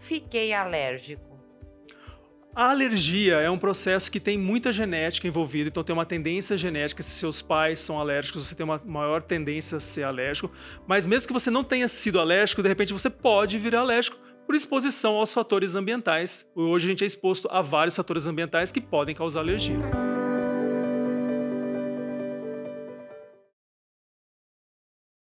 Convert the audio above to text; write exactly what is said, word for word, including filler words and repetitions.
fiquei alérgico? A alergia é um processo que tem muita genética envolvida, então tem uma tendência genética. Se seus pais são alérgicos, você tem uma maior tendência a ser alérgico. Mas mesmo que você não tenha sido alérgico, de repente você pode virar alérgico por exposição aos fatores ambientais. Hoje a gente é exposto a vários fatores ambientais que podem causar alergia.